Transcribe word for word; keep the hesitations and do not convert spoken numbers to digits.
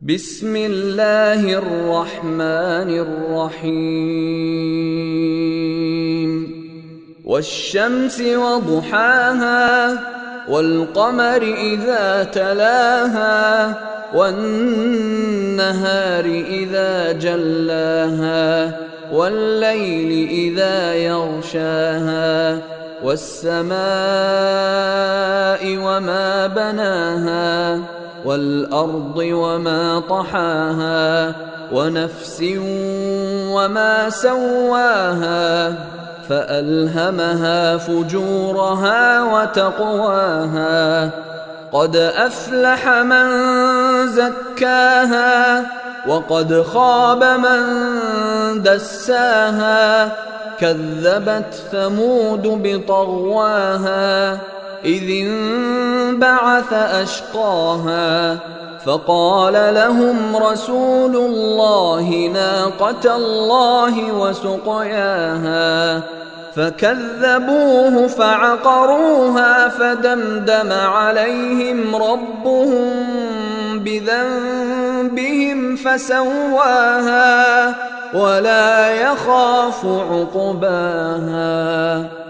بسم الله الرحمن الرحيم والشمس وضحاها والقمر إذا تلاها والنهار إذا جلاها والليل إذا يغشاها والسماء وما بناها والأرض وما طحاها ونفس وما سواها فألهمها فجورها وتقواها قد أفلح من زكاها وقد خاب من دساها كذبت ثمود بطغواها إذ انبعث أشقاها فقال لهم رسول الله ناقة الله وسقياها فكذبوه فعقروها فدمدم عليهم ربهم بذنبهم فسواها ولا يخاف عقباها.